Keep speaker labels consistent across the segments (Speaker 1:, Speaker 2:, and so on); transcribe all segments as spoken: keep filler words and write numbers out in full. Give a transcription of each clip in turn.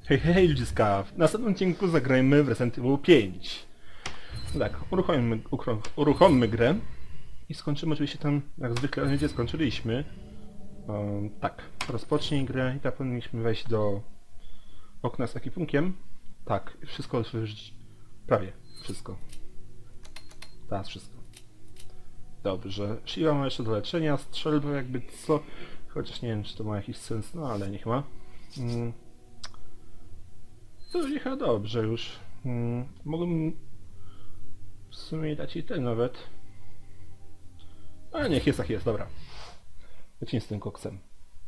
Speaker 1: Hej, hej ludziska, w następnym odcinku zagrajmy w Resident Evil pięć. No tak, uruchomimy, uruchomimy grę i skończymy oczywiście tam, jak zwykle, gdzie skończyliśmy. Um, tak, rozpocznij grę i tak powinniśmy wejść do okna z ekwipunkiem. Tak, wszystko już, prawie wszystko. Teraz wszystko. Dobrze, Shiva ma jeszcze do leczenia, strzelbę jakby co, chociaż nie wiem czy to ma jakiś sens, no ale niech ma. Mm. To jechał dobrze już. Hmm, mogłem w sumie dać jej ten nawet. A niech jest jak jest, dobra. Lecimy z tym koksem.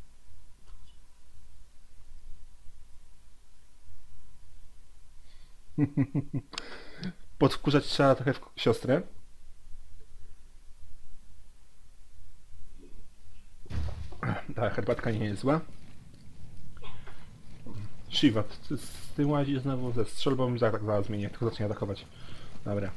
Speaker 1: Podkurzać trzeba trochę w siostrę. Ta herbatka nie jest zła. Shiva, ty z tym łazi znowu ze strzelbą i tak zaraz zmienię, tylko zacznie atakować. Dobra.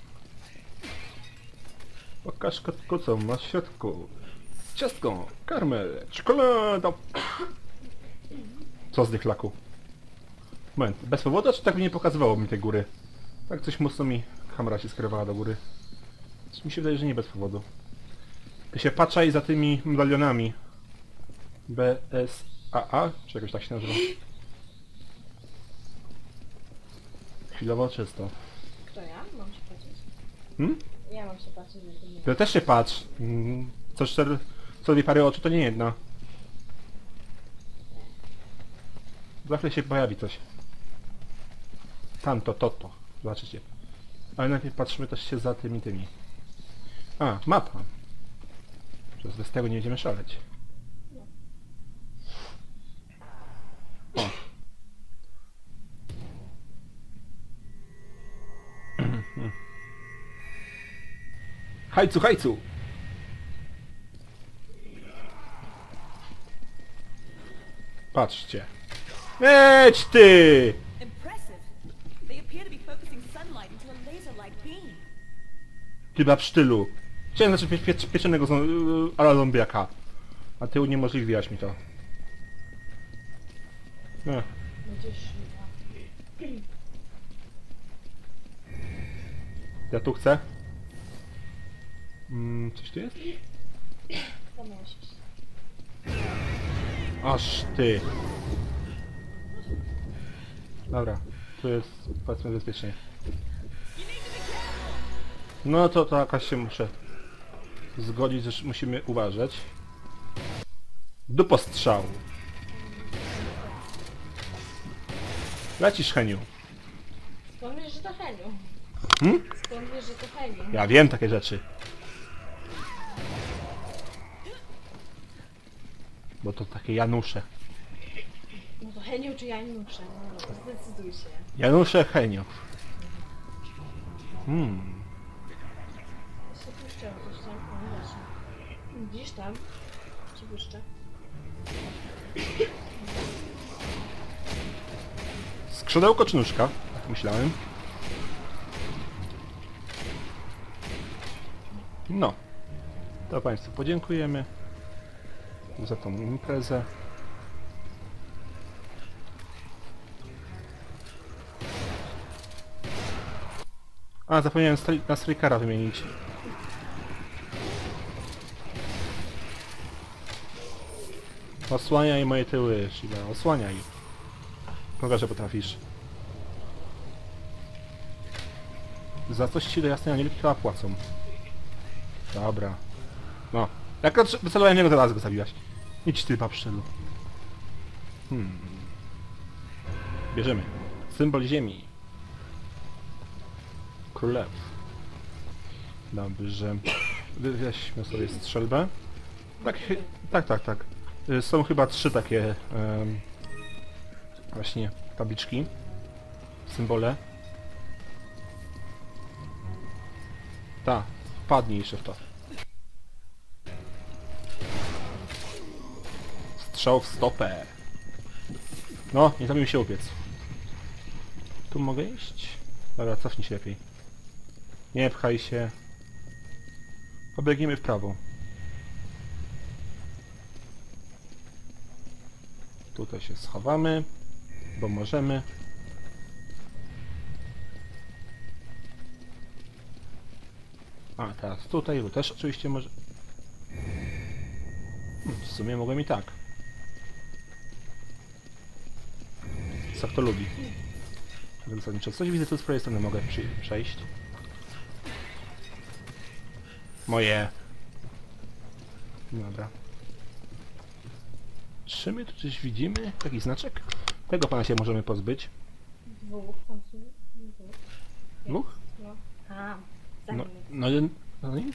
Speaker 1: Pokaż kotku, co masz w środku. Ciastko, karmel, czekolada. Co z tych laku? Moment, bez powodu, czy tak by nie pokazywało mi tej góry? Tak coś mocno mi kamera się skierowała do góry. Mi się wydaje, że nie bez powodu. Ty się patrzaj za tymi medalionami. B S A A? Czy jakoś tak się nazywa? Chwilowo czysto.
Speaker 2: Kto ja? Mam się patrzeć?
Speaker 1: Hmm?
Speaker 2: Ja mam się patrzeć, żeby nie...
Speaker 1: Ty też się patrz. Mm, Co cztery, co dwie pary oczu to nie jedna. Zawsze się pojawi coś. Tamto, to, to. Zobaczycie. Ale najpierw patrzymy też się za tymi, tymi. A, mapa. Przez bez tego nie będziemy szaleć. O. Hajcu, hajcu! Patrzcie. Eć ty!
Speaker 3: Impressive. They appear to be focusing sunlight into a laser-like beam.
Speaker 1: Ty babsztylu. Chciałem zacząć pie pie pieczonego zo- ala zombiaka. A ty uniemożliwiłaś mi to. No.
Speaker 2: Gdzieś Shiva.
Speaker 1: Ja tu chcę. Mm, coś tu jest?
Speaker 2: To miałeś iść.
Speaker 1: Aż ty. Dobra, tu jest powiedzmy bezpiecznie. No to to jakaś się muszę zgodzić, że musimy uważać. Do postrzału. Lecisz, Heniu.
Speaker 2: Skąd wiesz, że to Heniu?
Speaker 1: Hmm?
Speaker 2: Skąd wiesz, że to Heniu?
Speaker 1: Ja wiem takie rzeczy. Bo to takie Janusze.
Speaker 2: No to Heniu czy Janusze? No dobra, zdecyduj się.
Speaker 1: Janusze, Henio. Hmm.
Speaker 2: Ja się puszczę, coś tam. No właśnie. Widzisz tam? Ci puszczę.
Speaker 1: Skrzydełko czy nóżka? Tak myślałem. No. To Państwu podziękujemy za tą imprezę. A, zapomniałem stri na strikera wymienić. Osłaniaj moje tyły, Shiva, osłaniaj. Pokaż, że potrafisz. Za coś ci do jasnej anielki chyba płacą. Dobra. No. Jak wycelowałem niego, to raz go zabiłaś. Idź ty, babszczelu. Hmm. Bierzemy. Symbol ziemi. Królew. Dobrze. Weźmy sobie strzelbę. Tak, tak, tak, tak. Są chyba trzy takie um, właśnie tabliczki. Symbole. Ta, wpadnij jeszcze w to. Strzał w stopę. No, nie zamiem się upiec. Tu mogę iść? Dobra, cofnij się lepiej. Nie pchaj się. Pobiegniemy w prawo. Tutaj się schowamy. bo możemy. A, teraz tutaj, bo też oczywiście może... Hmm, w sumie mogłem i tak. Co kto lubi. Zasadniczo coś widzę, tu z prawej strony mogę przy, przejść. Moje. Dobra. Czy my tu coś widzimy? Taki znaczek? Tego pana się możemy pozbyć.
Speaker 2: Dwóch tam są. Dwóch.
Speaker 1: Dwóch?
Speaker 2: No. A, za
Speaker 1: No,
Speaker 2: nim.
Speaker 1: no, jeden- no i?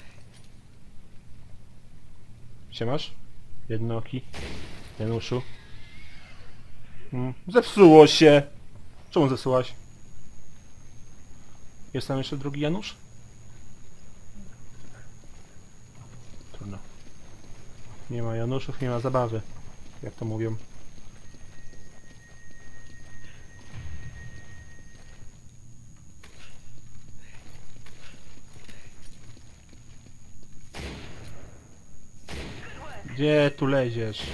Speaker 1: Siemasz? Jednooki. Januszu. Hmm. Zepsuło się! Czemu zepsułaś? Jest tam jeszcze drugi Janusz? Trudno. Nie ma Januszów, nie ma zabawy. Jak to mówią. Gdzie tu leziesz?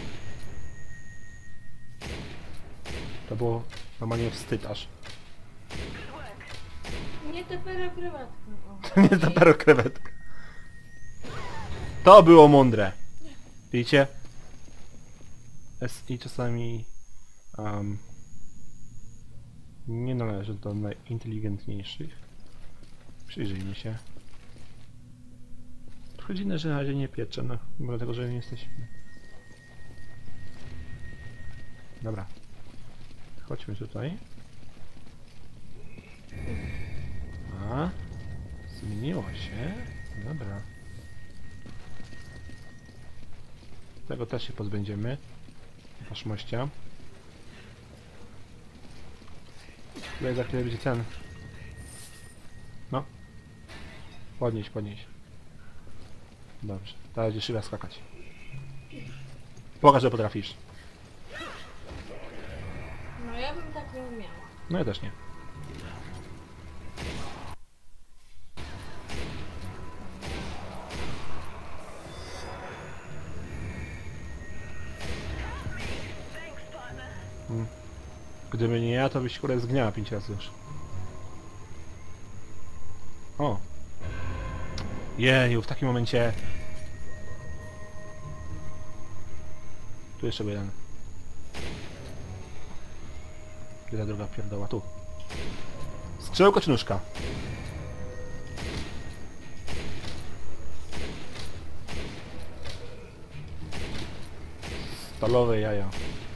Speaker 1: To było normalnie wstyd aż.
Speaker 2: Nie te prywatne. O.
Speaker 1: To nie jest dopiero krewetka. To było mądre. Widzicie? S I czasami um, nie należy do najinteligentniejszych. Przyjrzyjmy się. Trochę dziwne, że na razie nie piecze, no. Mimo tego, że nie jesteśmy. Dobra. Chodźmy tutaj. A, zmieniło się. Dobra. Tego też się pozbędziemy. Waszmościa. Tutaj za chwilę będzie ten. No. Podnieś, podnieś. Dobrze. Teraz będzie szyba skakać. Pokaż, że potrafisz.
Speaker 2: No ja bym tak nie umiała.
Speaker 1: No ja też nie. Hmm. Gdyby nie ja, to byś kurę zgniała pięć razy już. O! Jeju, w takim momencie... Tu jeszcze był jeden. Gdzie ta druga pierdoła? Tu. Skrzydełko czy nóżka? Stalowe jaja.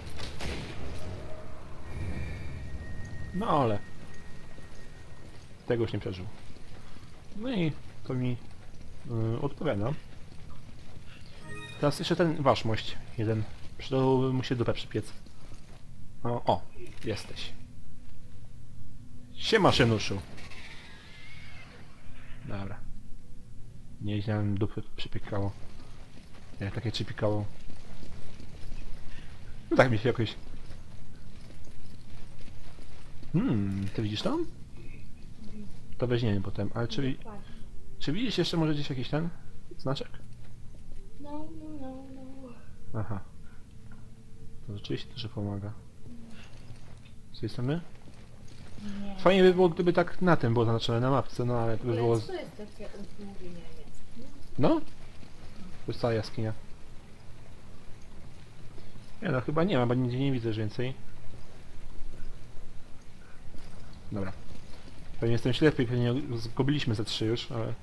Speaker 1: No ale... Tego już nie przeżył. No i to mi yy, odpowiada. Teraz jeszcze ten waszmość. Jeden. Przydałoby mu się dupę przypiec. O, o, jesteś. Siema, Szenuszu. Dobra. Nieźle nam dupy przypiekało. Jak takie przypiekało. No tak mi się jakoś... Hmm, ty widzisz tam? To weźmiemy potem, ale czy, wi-
Speaker 2: Dokładnie.
Speaker 1: czy widzisz jeszcze może gdzieś jakiś ten znaczek?
Speaker 2: No, no, no, no.
Speaker 1: Aha. To rzeczywiście też pomaga. Z tej strony?
Speaker 2: Nie.
Speaker 1: Fajnie by było, gdyby tak na tym było zaznaczone na mapce, no ale to by było...
Speaker 2: Ale co jest takie umówienie jest?
Speaker 1: No? To jest cała jaskinia. Nie no, chyba nie ma, bo nigdzie nie widzę już więcej. Dobra. Pewnie jestem ślepy i pewnie zgubiliśmy ze trzy już, ale...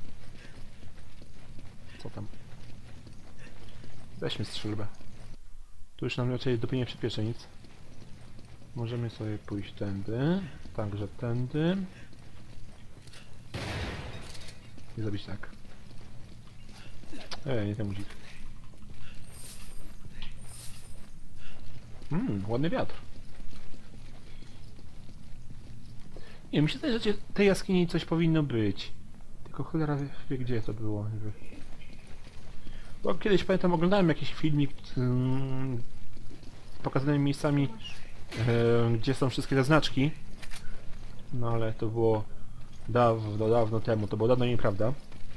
Speaker 1: Co tam? Weźmy strzelbę. Tu już nam raczej dupy nie przypiecze nic. Możemy sobie pójść tędy, także tędy. I zrobić tak. Ej, nie ten guzik. Mmm, ładny wiatr. Nie, mi się wydaje, że tej jaskini coś powinno być. Tylko cholera wie, wie gdzie to było. Nie wiem. Bo kiedyś pamiętam, oglądałem jakiś filmik mm, z pokazanymi miejscami, e, gdzie są wszystkie te znaczki. No ale to było dawno, dawno temu, to było dawno nieprawda.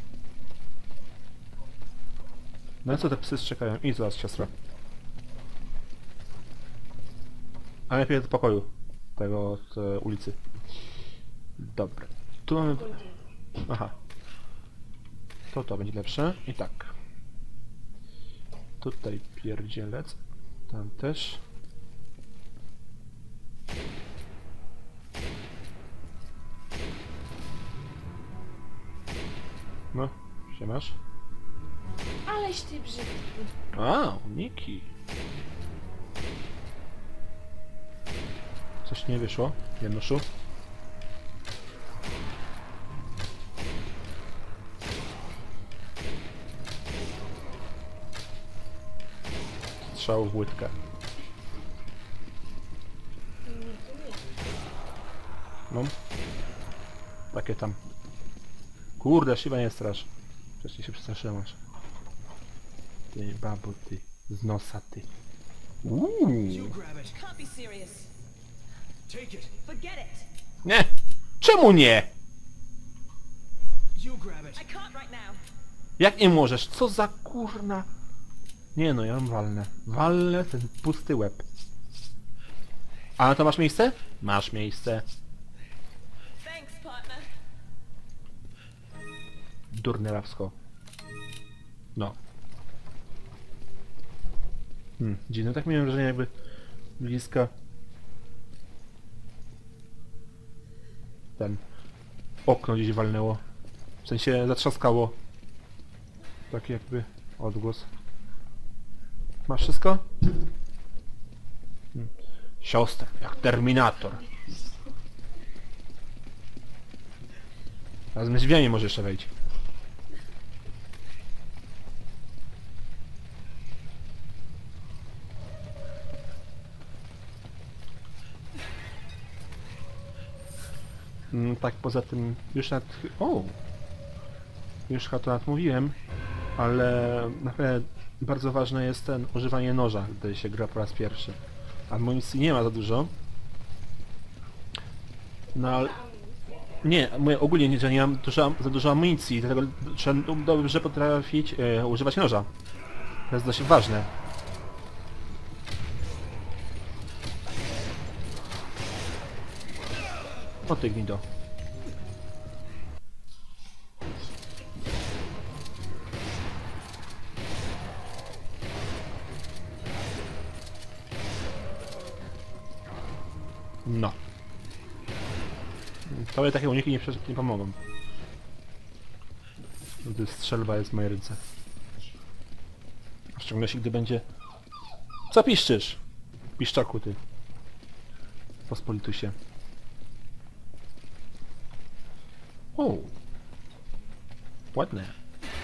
Speaker 1: No i co te psy szczekają? Idź zaraz, siostra. A najpierw do pokoju. tego od e, ulicy. Dobra. Tu mamy... Aha. To to będzie lepsze. I tak. Tutaj pierdzielec. Tam też. No, się masz?
Speaker 2: Aleś ty brzydki.
Speaker 1: A, uniki. Coś nie wyszło, Januszu? Strzał w łydkę. No. Takie tam. Kurde, Shiva nie strasz. Wcześniej się przestraszyłem aż. Ty babo, ty. Z nosa, ty. Uuu.
Speaker 4: You grab it.
Speaker 3: Can't be serious.
Speaker 4: Take it.
Speaker 3: Forget it.
Speaker 1: Nie! Czemu nie?
Speaker 4: You grab it.
Speaker 3: I can't right now.
Speaker 1: Jak nie możesz? Co za kurna? Nie no, ja ją walnę. Walnę ten pusty łeb. A na to masz miejsce? Masz miejsce.
Speaker 3: Thanks, partner.
Speaker 1: Durne lapsko. No. Hmm, dziwne. Tak miałem wrażenie, jakby bliska ten okno gdzieś walnęło. W sensie zatrzaskało. Taki jakby odgłos. Masz wszystko? Hmm. Siostra, jak Terminator. Razem z drzwiami może jeszcze wejść. Mm, tak poza tym już nad... O! Już chyba to nawet mówiłem, ale naprawdę bardzo ważne jest ten używanie noża, gdy się gra po raz pierwszy. Amunicji nie ma za dużo. No ale... Nie, mówię ogólnie nie, że nie mam dużo, za dużo amunicji, dlatego trzeba dobrze potrafić e, używać noża. To jest dość ważne. O ty gnido. No. Tobie takie uniki nie, nie pomogą. Gdy strzelba jest w mojej ręce. W szczególności gdy będzie... Co piszczysz? Piszczaku ty. Pospolitusie. O. Ładne.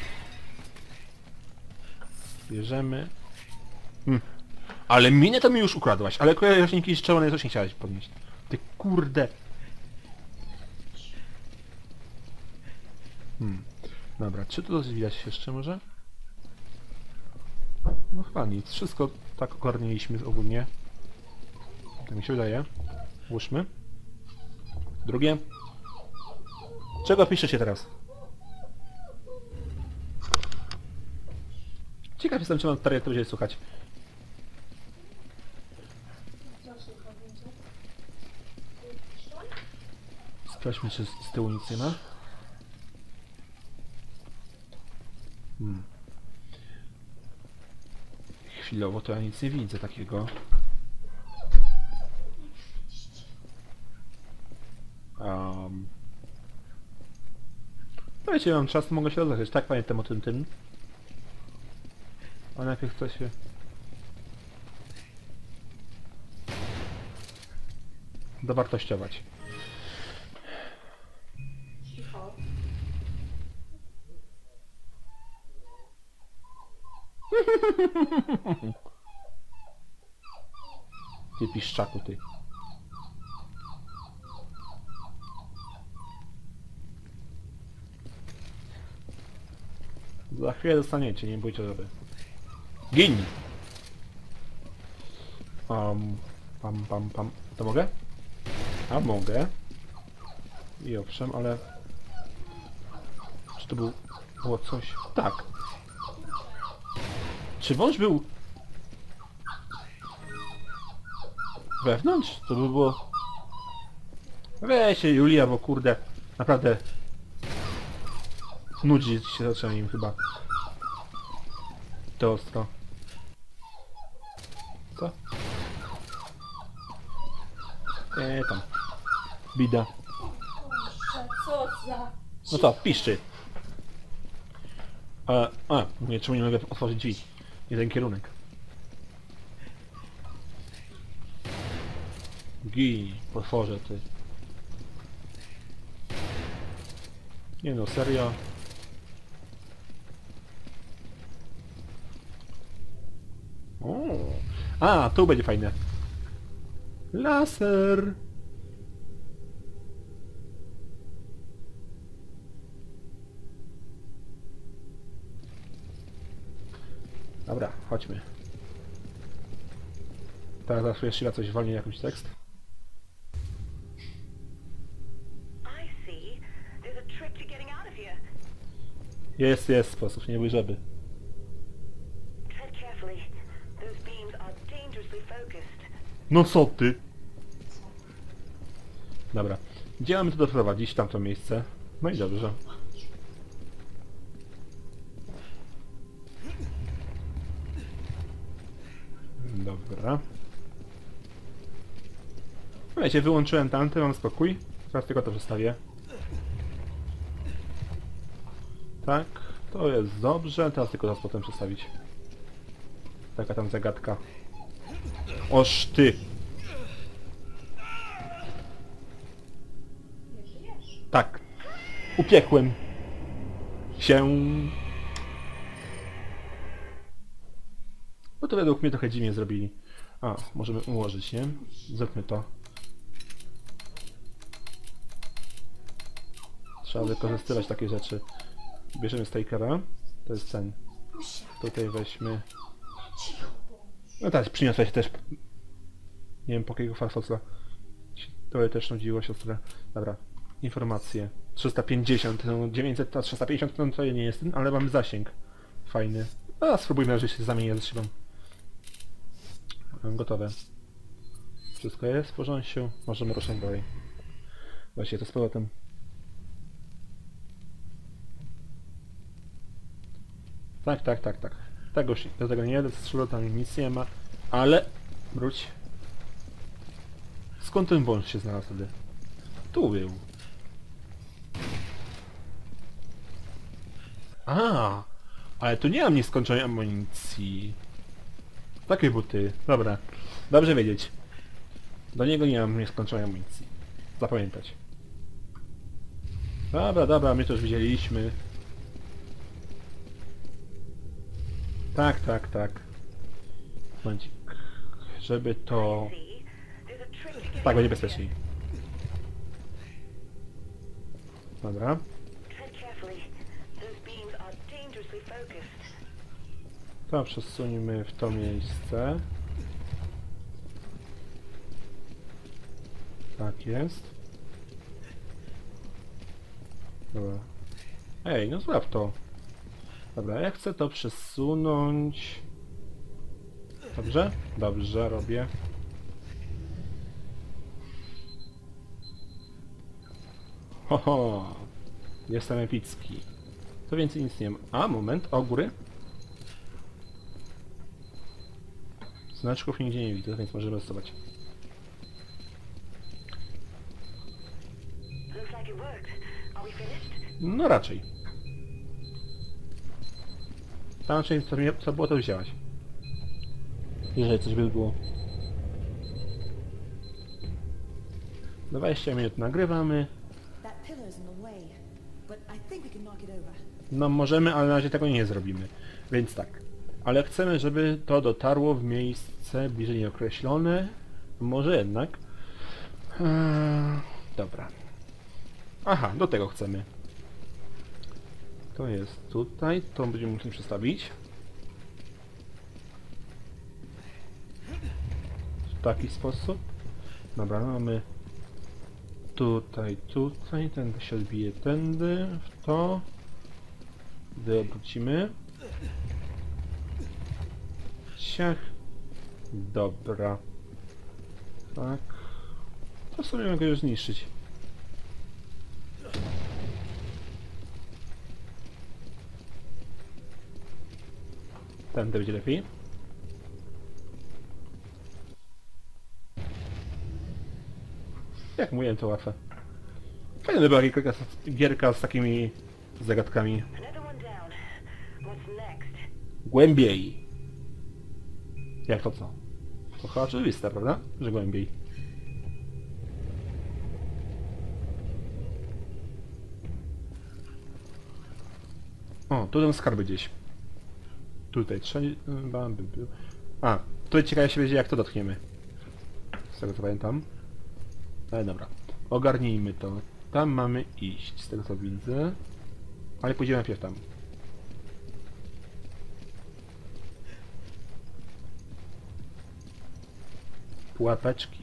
Speaker 1: Bierzemy. Hmm. Ale minę to mi już ukradłaś, ale kojarzniki z czerwonej też nie chciałeś podnieść. Ty kurde. Hmm. Dobra, czy tu coś widać jeszcze może? No chyba nic. Wszystko tak ogarnęliśmy ogólnie. Tak mi się wydaje. Włóżmy. Drugie. Czego piszecie teraz? Ciekaw jestem, czy mam stary, jak to będzie słuchać. Sprawdźmy, czy z tyłu nic nie ma. Hmm. Chwilowo to ja nic nie widzę takiego. Um. No wiecie, mam czas, to mogę się rozejrzeć. Tak, pamiętam o tym tym. A najpierw chcę się... dowartościować.
Speaker 2: Cicho.
Speaker 1: Ty piszczaku, ty. Za chwilę dostaniecie, nie bójcie sobie. Gin! Um, pam, pam, pam. To mogę? A mogę. I owszem, ale... Czy to był... było coś? Tak. Czy wąż był... wewnątrz? To by było... Weź się Julia, bo kurde, naprawdę nudzi się zaczęło im chyba. To ostro. Co? Eee, tam. Bida.
Speaker 2: Boże, co za...
Speaker 1: No to, piszczy. A, a, nie, czemu nie mogę otworzyć drzwi? Jeden kierunek. Gij, potworze ty. Nie no, serio. O, a, tu będzie fajne. Laser. Dobra, chodźmy. Teraz zawsze jeszcze coś wolniej, jakiś tekst.
Speaker 3: I see. There's a trick to getting out of here.
Speaker 1: Jest, jest sposób, nie bój żeby.
Speaker 3: Tread carefully. Those beams are dangerously focused.
Speaker 1: No co ty? Dobra. Gdzie mamy to doprowadzić? Tamto miejsce. No i dobrze. Dobra. Wiecie, wyłączyłem tamte, mam spokój. Teraz tylko to zostawię. Tak, to jest dobrze. Teraz tylko to potem przestawić. Taka tam zagadka. Oż ty!
Speaker 2: Nie żyjesz.
Speaker 1: Tak. Upiekłem się. No to według mnie trochę dziwnie zrobili. A, możemy ułożyć, nie? Zróbmy to. Trzeba wykorzystywać takie rzeczy. Bierzemy stakera. To jest ten. Tutaj weźmy.
Speaker 2: Cicho bądź.
Speaker 1: No tak, przyniosłeś też. Nie wiem po jakiego farfoca. To też nudziło siostrę. Dobra. Informacje. trzysta pięćdziesiąt, no dziewięćset, a trzysta pięćdziesiąt no to nie jest, ale mamy zasięg. Fajny. A spróbujmy, że się zamienię ze szybą. Gotowe. Wszystko jest w porządku. Możemy ruszać dalej. Właśnie to z powrotem. Tak, tak, tak, tak. Tego się, do tego nie jadę, strzelę, tam nic nie ma. Ale... Wróć. Skąd ten wąż się znalazł wtedy? Tu był. A, ale tu nie mam nieskończonej amunicji. Takie buty. Dobra. Dobrze wiedzieć. Do niego nie mam nieskończonej amunicji. Zapamiętać. Dobra, dobra, my to już widzieliśmy. Tak, tak, tak. Momencik. Żeby to...
Speaker 3: See? There's a trick to getting
Speaker 1: Tak,
Speaker 3: out
Speaker 1: będzie
Speaker 3: of here.
Speaker 1: bezpieczniej. Dobra.
Speaker 3: Tread carefully. Those beams are dangerously focused.
Speaker 1: To przesuńmy w to miejsce. Tak jest. Dobra. Ej, no złap to. Dobra, ja chcę to przesunąć. Dobrze? Dobrze, robię. Hoho! Jestem epicki. To więcej nic nie ma. A, moment, o góry. Znaczków nigdzie nie widzę, więc możemy stosować.
Speaker 3: Looks like it worked. Are we finished?
Speaker 1: No raczej. Tam część co, mi- co było, to wzięłaś. Jeżeli coś by było. dwadzieścia minut nagrywamy.
Speaker 5: That pillar's in the way, but I think we can knock it over.
Speaker 1: No możemy, ale na razie tego nie zrobimy. Więc tak. Ale chcemy, żeby to dotarło w miejsce bliżej nieokreślone. Może jednak. Eee, dobra. Aha, do tego chcemy. To jest tutaj. To będziemy musieli przestawić. W taki sposób. Dobra, mamy tutaj, tutaj. Ten się odbije tędy. W to. Gdy obrócimy. Ciach. Dobra. Tak. To sobie mogę już zniszczyć. Ten będzie lepiej. Jak mówiłem, to łatwe. Fajna by była gierka, gierka z takimi zagadkami.
Speaker 6: Another one down. What's next?
Speaker 1: Głębiej. Jak to co? To chyba oczywiste, prawda? Że głębiej. O, tu są skarby gdzieś. Tutaj trzeba by był. A, tutaj ciekawe się będzie, jak to dotkniemy. Z tego co pamiętam. Ale dobra. Ogarnijmy to. Tam mamy iść, z tego co widzę. Ale pójdziemy najpierw tam. Pułapeczki.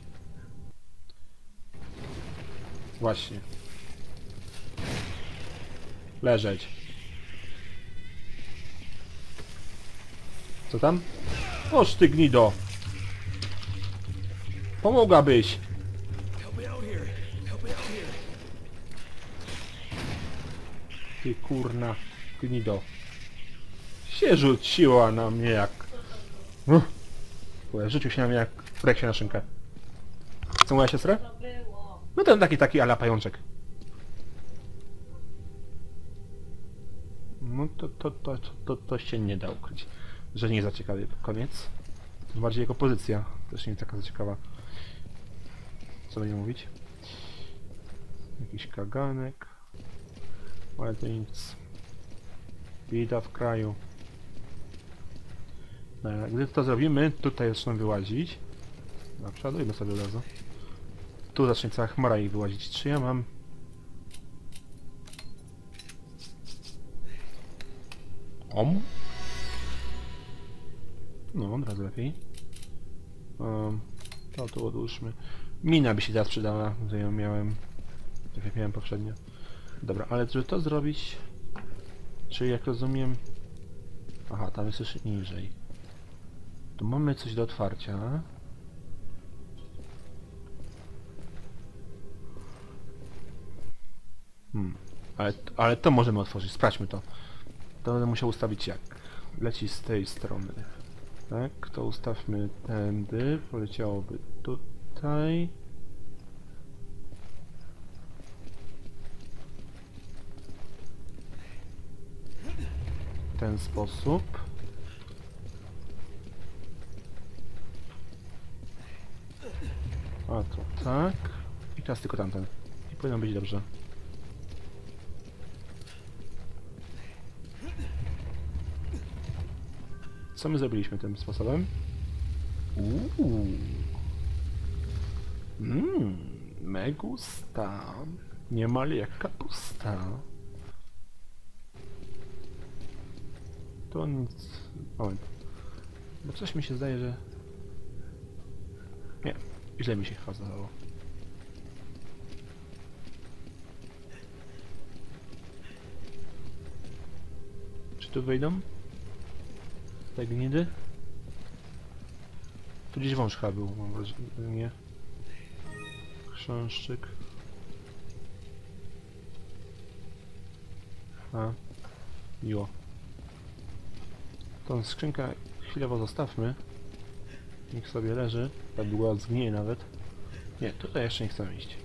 Speaker 1: Właśnie. Leżeć. Co tam? Oż ty gnido! Pomogłabyś!
Speaker 4: Help me out here. Help me out here.
Speaker 1: Ty kurna gnido. Się rzuciła na mnie jak... Uff. Rzucił się na mnie jak frek się na szynkę. Co moja siostra?
Speaker 2: To było.
Speaker 1: No ten taki taki ala pajączek. No to to, to, to, to, to się nie da ukryć. Że nie za ciekawy koniec. Tym bardziej jego pozycja też nie jest taka za ciekawa. Co będzie mówić? Jakiś kaganek. Ale to nic. Bida w kraju. No, gdy to zrobimy, tutaj zaczną wyłazić. No, przeładujmy sobie od razu. Tu zacznie cała chmara ich wyłazić. Czy ja mam... Om? No, od razu lepiej. Um, to tu odłóżmy. Mina by się teraz przydała, że ją miałem. Tak jak miałem poprzednio. Dobra, ale żeby to zrobić... Czyli jak rozumiem... Aha, tam jest jeszcze niżej. Tu mamy coś do otwarcia. Hmm. Ale, ale to możemy otworzyć, sprawdźmy to. To będę musiał ustawić jak. Leci z tej strony. Tak, to ustawmy tędy. Poleciałoby tutaj. W ten sposób. A to tak. I teraz tylko tamten. I powinno być dobrze. Co my zrobiliśmy tym sposobem? Uuu. Mmm, me gusta. Niemal jak kapusta. To nic... Moment. Bo coś mi się zdaje, że... Nie, źle mi się chyba zdawało. Czy tu wejdą? Te gnidy? Tu gdzieś wąż chyba był, mam wrażenie. Chrząszczyk. A, miło. Tą skrzynkę chwilowo zostawmy. Niech sobie leży. Tak długo zgnieje nawet. Nie, tutaj jeszcze nie chcę iść.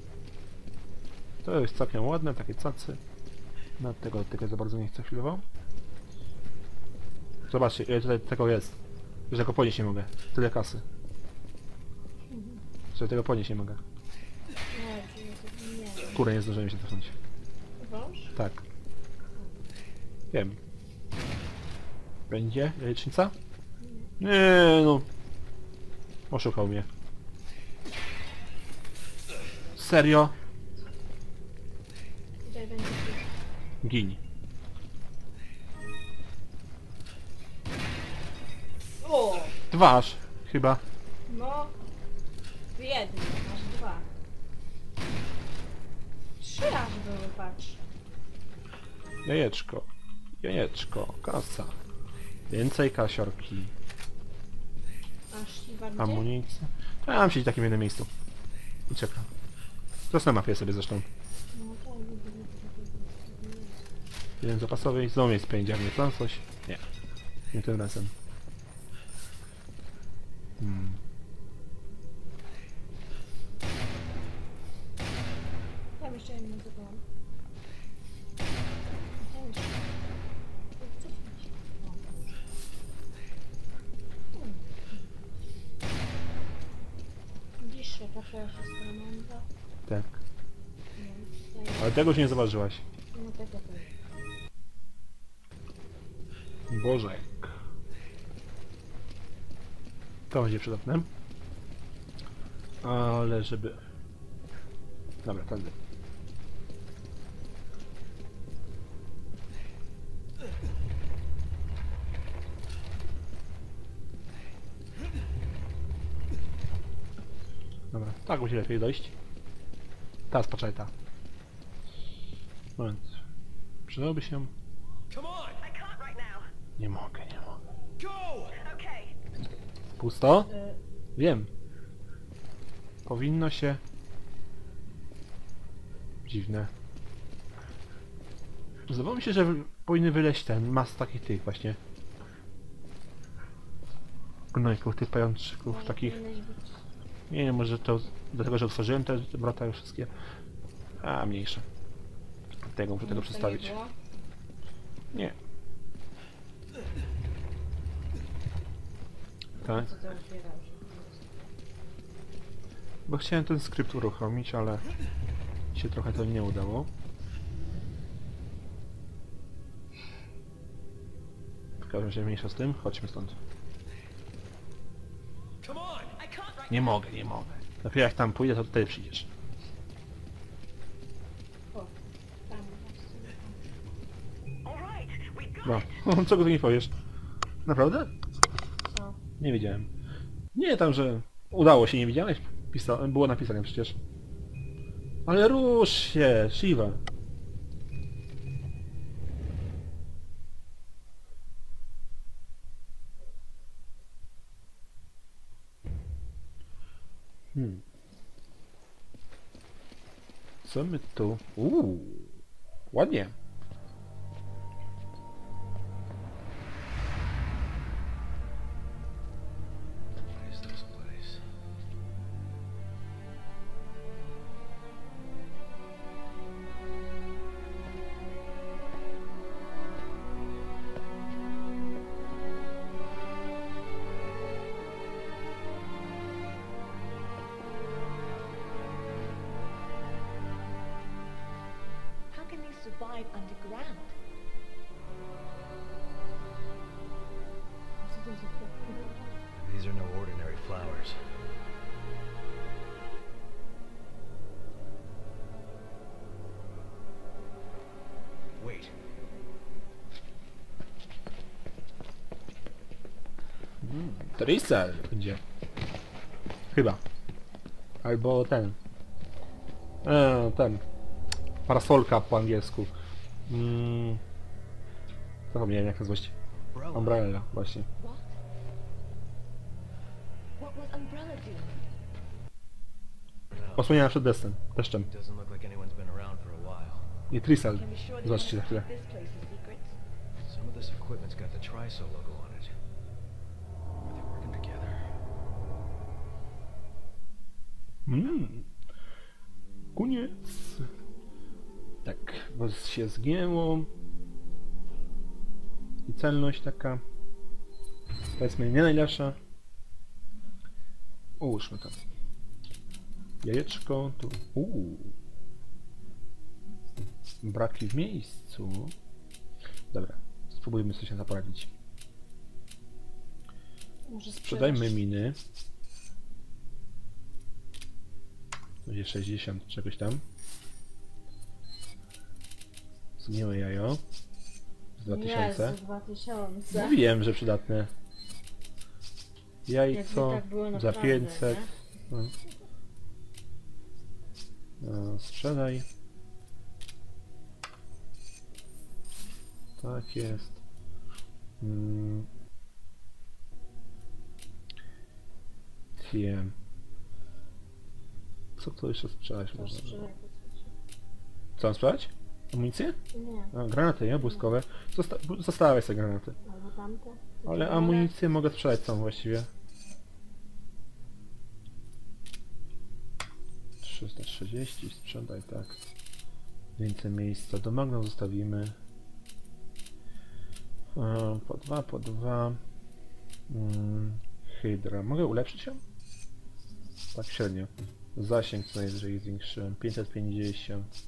Speaker 1: To jest całkiem ładne, takie cacy. No tego, tego za bardzo nie chcę chwilowo. Zobaczcie, ile tutaj tego jest. Że tego podnieść nie mogę. Tyle kasy. Że tego podnieść nie mogę.
Speaker 2: Nie, to nie.
Speaker 1: Kurde, nie zdążyłem się cofnąć.
Speaker 2: Wąż?
Speaker 1: Tak. Wiem. Będzie jajecznica? Nie no. Oszukał mnie. Serio?
Speaker 2: Tutaj będzie tu.
Speaker 1: Gin.
Speaker 2: O!
Speaker 1: Dwa aż, chyba.
Speaker 2: No. W jednym, masz dwa. Trzy aż były, patrz.
Speaker 1: Jajeczko. Jajeczko. Kasa. Więcej kasiorki.
Speaker 2: Aż i bardziej.
Speaker 1: Amunicja. Ja mam siedzieć w takim jednym miejscu. I czekam. To na mapie sobie zresztą.
Speaker 2: No tak,
Speaker 1: Jeden zapasowy. Znowu jest pędziarnie. Tam coś? Nie. Nie tym razem. Hmm.
Speaker 2: Tam jeszcze jedną wybrałam. Tam jeszcze. Cofnij się. O. Hmm. Widzisz, jaka twoja siostra mądra?
Speaker 1: Tak.
Speaker 2: No, ja
Speaker 1: Ale tego już nie zauważyłaś.
Speaker 2: no tego to jest.
Speaker 1: Bożek. To będzie przydatne. Ale żeby... Dobra, tędy. Dobra, tak musi lepiej dojść. Teraz poczekaj, ta. Moment. Przydałoby się...
Speaker 4: Come on!
Speaker 6: I can't right now.
Speaker 1: Nie mogę, nie mogę.
Speaker 4: Go!
Speaker 6: Okay.
Speaker 1: Pusto?
Speaker 2: Y,
Speaker 1: Wiem. Powinno się... Dziwne. Zdawało mi się, że w- powinny wyleźć ten mas takich tych właśnie. Gnojków, tych pajączyków,
Speaker 2: może
Speaker 1: takich...
Speaker 2: powinieneś być-
Speaker 1: Nie wiem, może to dlatego, że otworzyłem te te wrota już wszystkie. A, mniejsze. Tego muszę tego
Speaker 2: Nic to nie
Speaker 1: przestawić.
Speaker 2: było.
Speaker 1: Nie. Tak?
Speaker 2: Co ty otwierałeś?
Speaker 1: Bo chciałem ten skrypt uruchomić, ale się trochę to nie udało. W każdym razie mniejsza z tym, chodźmy stąd.
Speaker 4: Come on!
Speaker 3: I can't right
Speaker 1: Nie mogę, nie mogę. Dopiero jak tam pójdę, to tutaj przyjdziesz.
Speaker 2: O, tam właśnie.
Speaker 6: All right, we got
Speaker 1: No,
Speaker 6: it.
Speaker 1: co go tu nie powiesz? Naprawdę?
Speaker 2: Co?
Speaker 1: Nie wiedziałem. Nie tam, że udało się, nie widziałeś? Pisa było napisane przecież. Ale rusz się, Shiva. Hmm. Co my tu? Uuu, ładnie.
Speaker 4: What is this place?
Speaker 5: How can these survive underground?
Speaker 2: Co to za chłop?
Speaker 4: These are no ordinary flowers. Wait.
Speaker 1: Trisel będzie. Chyba. Albo ten. E, ten. Parasolka po angielsku. Mm. Zapomniałem jak nazwać.
Speaker 4: Umbrella.
Speaker 1: Umbrella, właśnie.
Speaker 5: What? What was Umbrella doing?
Speaker 4: No,
Speaker 1: Osłoniona przed deszczem. deszczem.
Speaker 4: doesn't look like anyone's been around for a while.
Speaker 1: I Trisel.
Speaker 5: Can be sure they
Speaker 1: Zobaczcie za
Speaker 5: don't
Speaker 1: chwilę.
Speaker 5: keep this place a secret.
Speaker 4: Some of this equipment's got the Triso logo on it. Are they working together?
Speaker 1: Mm. Koniec. Tak, bo się zgięło. I celność taka. Powiedzmy nie najlepsza. Ułóżmy to. Jajeczko tu. Uuu. Braki w miejscu. Dobra, spróbujmy coś na poradzić.
Speaker 2: Może
Speaker 1: Sprzedajmy
Speaker 2: sprzedaż.
Speaker 1: miny. Będzie sześćdziesiąt czegoś tam. Zgniłe jajo. Z dwa tysiące.
Speaker 2: Jezu, dwa tysiące.
Speaker 1: Mówiłem, że przydatne. Jajco
Speaker 2: Jakby tak było
Speaker 1: za
Speaker 2: naprawdę,
Speaker 1: pięćset.
Speaker 2: nie?
Speaker 1: No. No, sprzedaj. Tak jest. Mm. Tie. Co to jeszcze sprzedać
Speaker 2: To
Speaker 1: można?
Speaker 2: sprzedaj po coś.
Speaker 1: Co mam sprzedać? Amunicję?
Speaker 2: Nie,
Speaker 1: A, granaty, nie? Błyskowe. Zosta zostawiaj sobie granaty.
Speaker 2: albo tamte.
Speaker 1: Ale amunicję mogę sprzedać całą właściwie. trzysta trzydzieści, sprzedaj, tak. Więcej miejsca. Do Magnum zostawimy. E, po dwa, po dwa. Mm, Hydra. Mogę ulepszyć ją? Tak średnio. Zasięg co najwyżej zwiększyłem. pięćset pięćdziesiąt.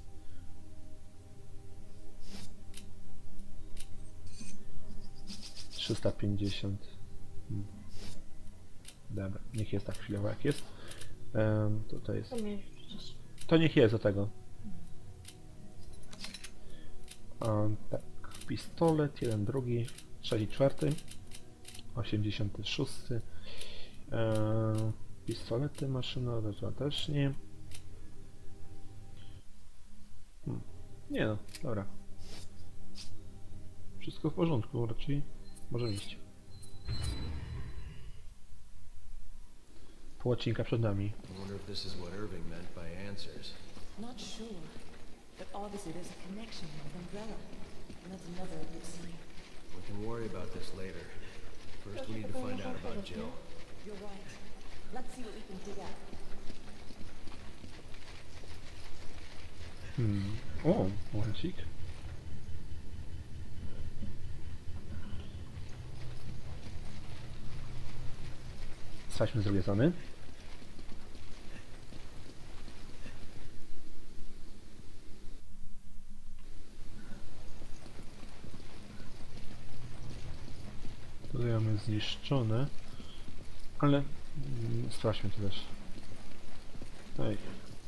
Speaker 1: trzysta pięćdziesiąt. Hmm. Dobra, niech jest tak chwilowo jak jest. Um, tutaj jest.
Speaker 2: To miałeś przecież.
Speaker 1: To niech jest do tego. Um, tak, pistolet, jeden, drugi, trzeci, czwarty, osiemdziesiąty szósty. Um, pistolety maszynowe to też nie. Hmm. Nie no, dobra. Wszystko w porządku, raczej możemy iść. Pół odcinka przed nami.
Speaker 4: I wonder if this is what Irving meant by answers.
Speaker 5: Not sure, but obviously there's a connection with Umbrella. And that's another good sign.
Speaker 4: We can worry about this later. First, we need to find out about Jill.
Speaker 5: You're right. Let's see what we can dig out.
Speaker 1: Hmm. O, momencik. Sprawdźmy z drugiej strony. Tutaj mamy zniszczone, ale mm, sprawdźmy to też. Ej.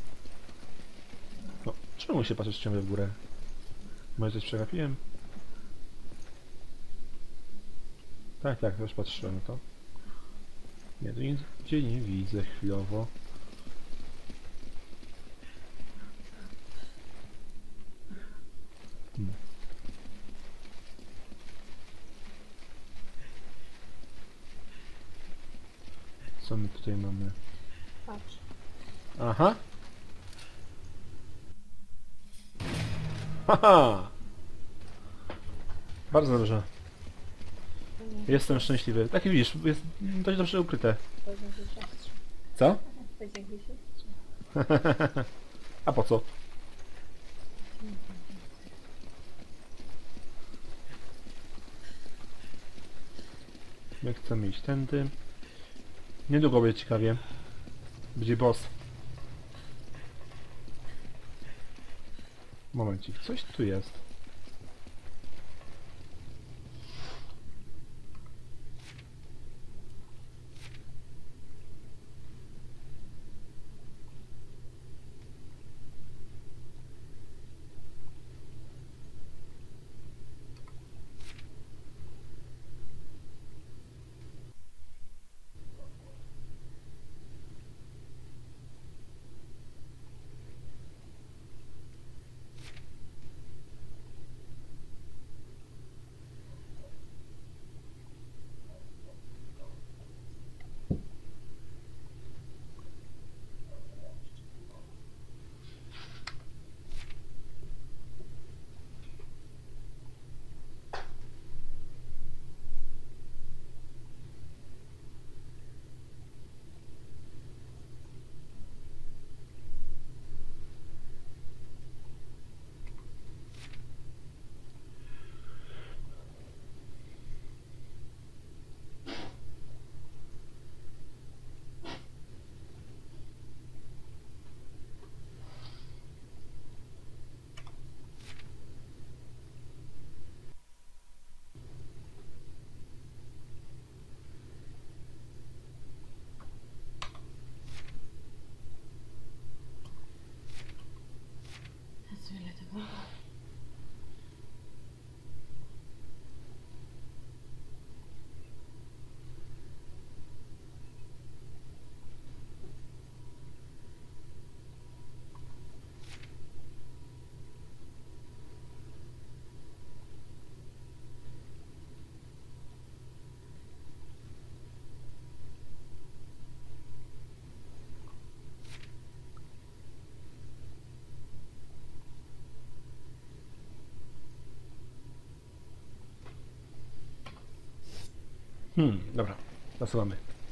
Speaker 1: No, czemu się patrzysz ciągle w górę? Może coś przegapiłem? Tak, tak, już patrzyłem na to. Nie, to nic gdzie nie widzę chwilowo. Hmm. Co my tutaj mamy?
Speaker 2: Patrz.
Speaker 1: Aha! Haha! Bardzo dobrze. Jestem szczęśliwy. Tak jak widzisz, jest dość dobrze ukryte.
Speaker 2: Powiedz jakiś siostrze.
Speaker 1: Co?
Speaker 2: Powiedz jakiś siostrze.
Speaker 1: A po co? My chcemy iść tędy. Niedługo będzie ciekawie. Będzie boss. Momencik, coś tu jest. Hmm, dobra. Zasuwamy.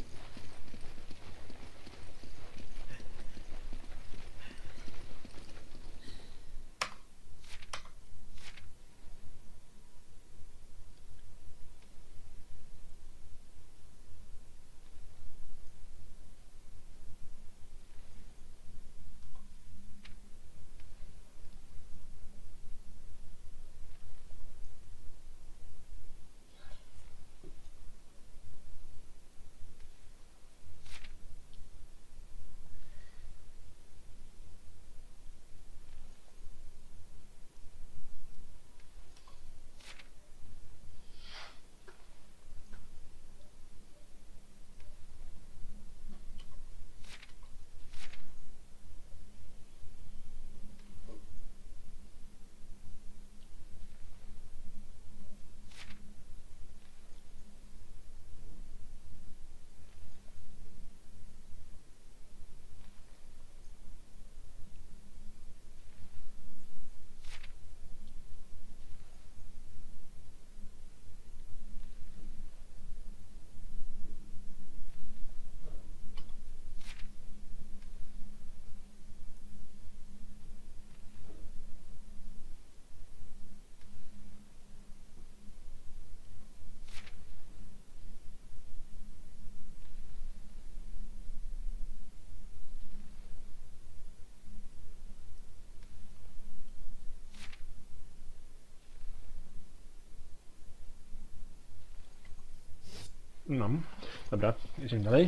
Speaker 1: No. Dobra, jedziemy dalej.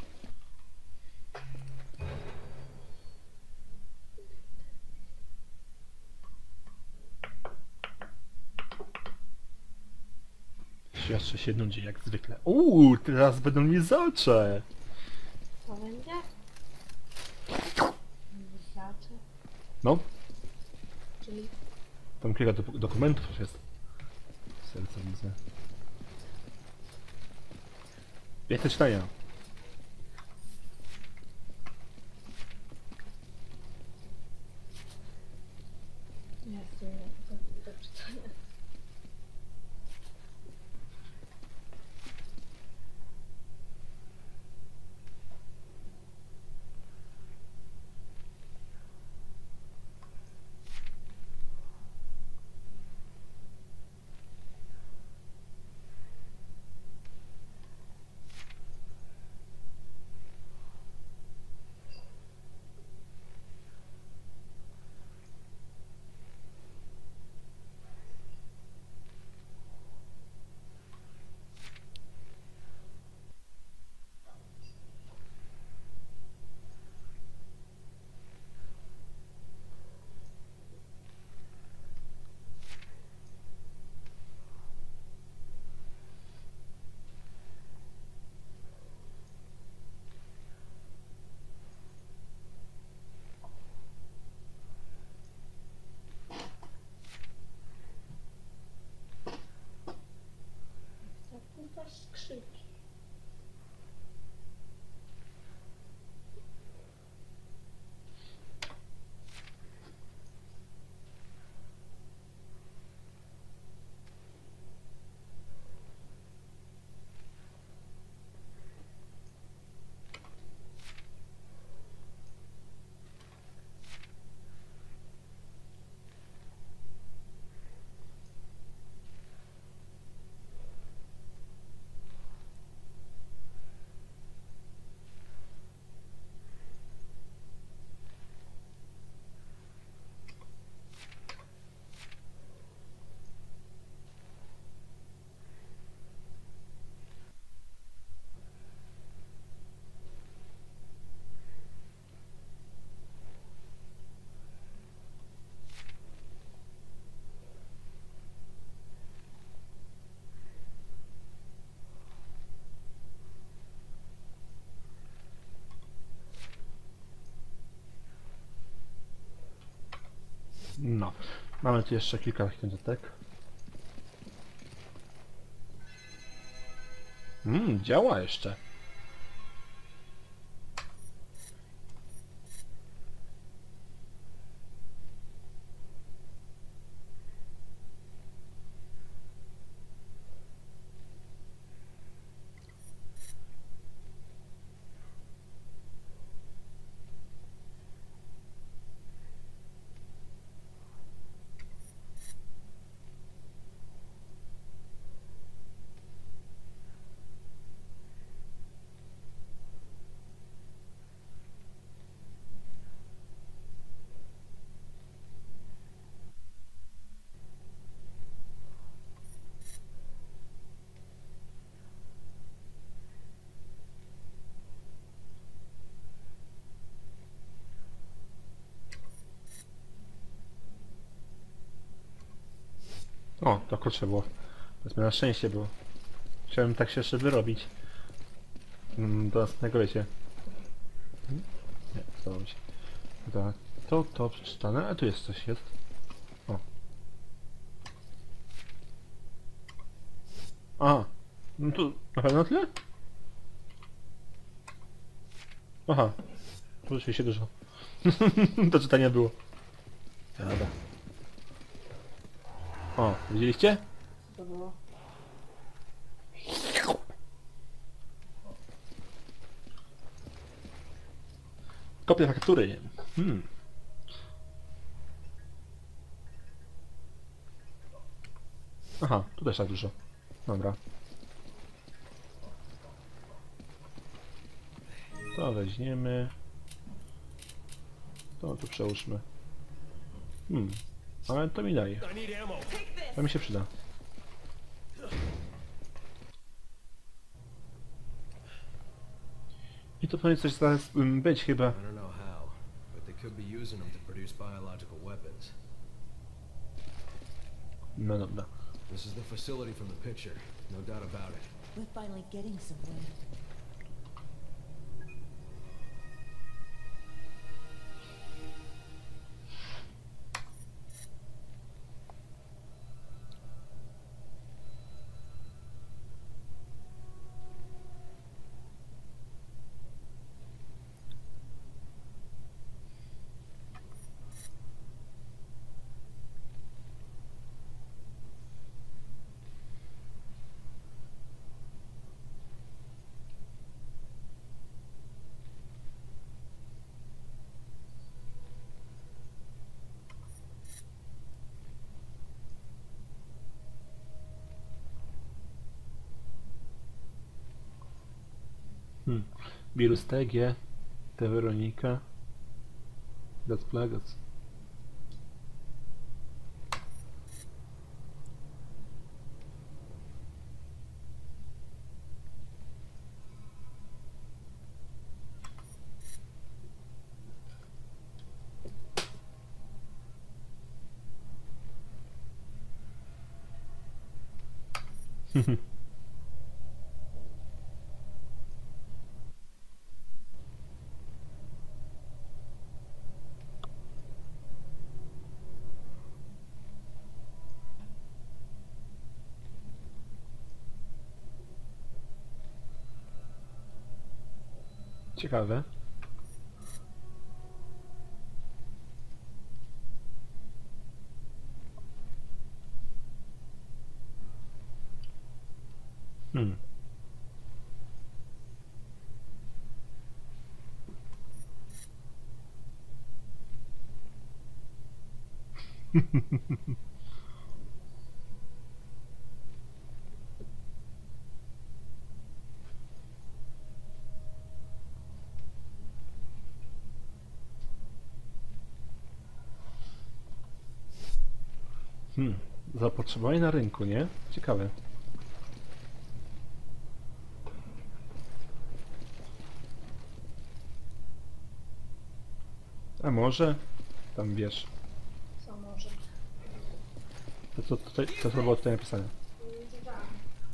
Speaker 1: Świadczy się nudzi jak zwykle. Uuu, teraz będą mi zocze.
Speaker 2: Co będzie? Wystarczy.
Speaker 1: No,
Speaker 2: Czyli
Speaker 1: tam kilka do dokumentów już jest. Serce widzę. Wiecie czytania.
Speaker 2: jest to do, do czytania. Tak, kurwa skrzynki.
Speaker 1: No. Mamy tu jeszcze kilka książek. Mmm, działa jeszcze. O, to kurczę było. To na szczęście było. Chciałem tak się jeszcze wyrobić. Mm, do następnego, wiecie. Hmm? Nie, stało mi się. Dobra, to, to przeczytane, a tu jest coś, jest. O. Aha. No tu na pewno tyle? Aha. Tu rzeczywiście dużo. Do czytania było. Dobra. O, widzieliście?
Speaker 2: To było.
Speaker 1: Kopia faktury. Hmm. Aha, tu też tak dużo. Dobra. To weźmiemy. To tu przełóżmy. Hmm. Ale to mi daje. To mi się przyda. I to powinien coś zaraz um, być chyba.
Speaker 4: I don't know how, but they could be using them to produce biological weapons.
Speaker 1: No dobra.
Speaker 4: This is the facility from the picture, no doubt about it.
Speaker 5: We're finally getting somewhere.
Speaker 1: Hmm. Wirus T G, T Weronika, Das Plagas. Ciekawe. Hmm. Hmm. Zapotrzebowanie na rynku, nie? Ciekawe. A może? Tam wiesz.
Speaker 2: Co może?
Speaker 1: To co tutaj, to co było tutaj napisane.
Speaker 2: Nie czytałam.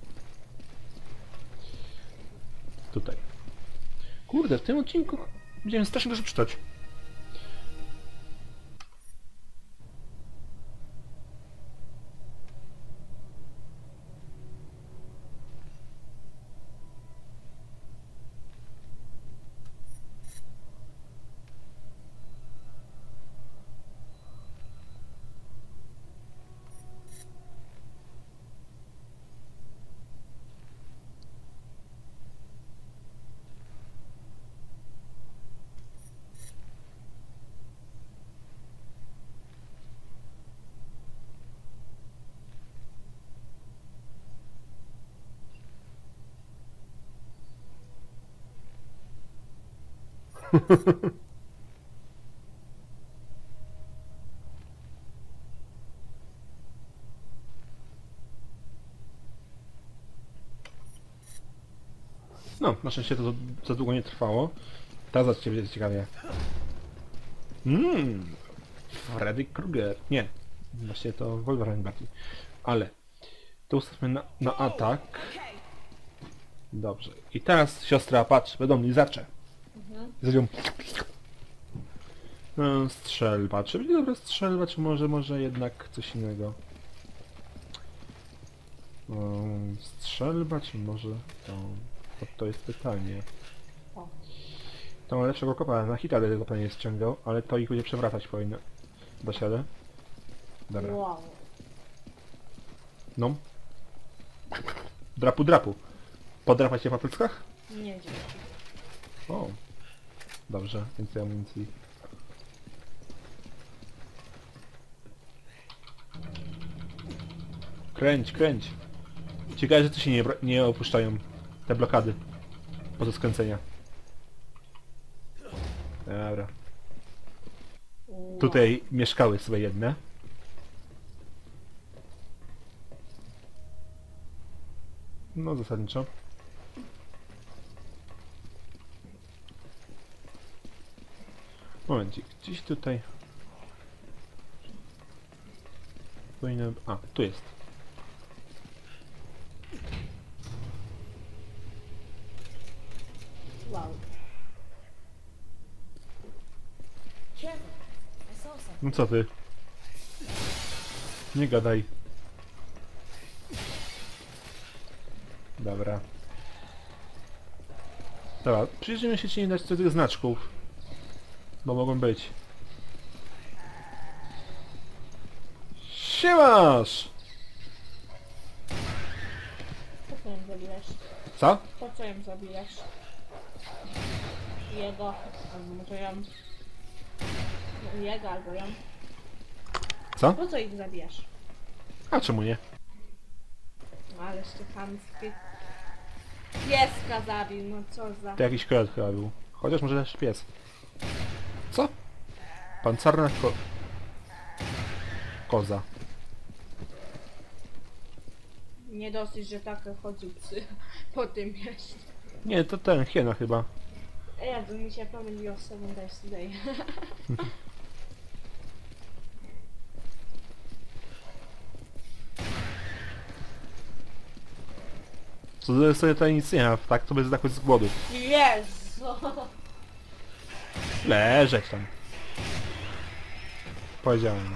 Speaker 1: Tutaj. Kurde, w tym odcinku będziemy strasznie dużo czytać. No, na szczęście to za, za długo nie trwało. Teraz za ciebie jest ciekawie. Mmm. Freddy Krueger. Nie. Właściwie to Wolverine bardziej. Ale to ustawmy na, na atak. Dobrze. I teraz siostra, patrz, będą lizacze.
Speaker 2: Mhm.
Speaker 1: Zrobią... No, strzelba. Czy będzie dobra strzelba, czy może, może jednak coś innego? Um, strzelba, czy może to... To, to jest pytanie.
Speaker 2: O.
Speaker 1: To ma lepszego kopa, na hita tego pewnie ściągał, ale to ich będzie przewracać powinno. Dosiadę. Dobra.
Speaker 2: Wow.
Speaker 1: No. Drapu, drapu. Podrapać się po pleckach?
Speaker 2: Nie dzięki.
Speaker 1: O. Dobrze, więcej amunicji. Kręć, kręć. Ciekawe, że tu się nie, bra- nie opuszczają te blokady. Po skręcenia. Dobra.
Speaker 2: Wow.
Speaker 1: Tutaj mieszkały sobie jedne. No zasadniczo. Momencik, gdzieś tutaj... Powinien... A, tu jest.
Speaker 2: Wow.
Speaker 5: Careful. I saw something.
Speaker 1: No co ty? Nie gadaj. Dobra. Dobra, przyjrzyjmy się, czy nie dać tych znaczków. Bo mogą być. Siemasz!
Speaker 2: Po co ją zabijasz?
Speaker 1: Co?
Speaker 2: Po co ją zabijasz? Jego, albo może ją... No, jego, albo ją.
Speaker 1: Co?
Speaker 2: Po co ich zabijasz?
Speaker 1: A czemu nie?
Speaker 2: No, ależ ty chamski. Pieska zabił, no co za...
Speaker 1: To jakiś kolet chyba był. Chociaż może też pies. Co? Pancerna ko... Koza.
Speaker 2: Nie dosyć, że tak chodził psy po tym mieście.
Speaker 1: Nie, to ten, hiena chyba.
Speaker 2: Ja to mi się pomyliło z Seven Days Today.
Speaker 1: Co to sobie tutaj nic nie ma, tak to bez zdechł z głodu.
Speaker 2: Jezu!
Speaker 1: Leżeć tam. Powiedziałem.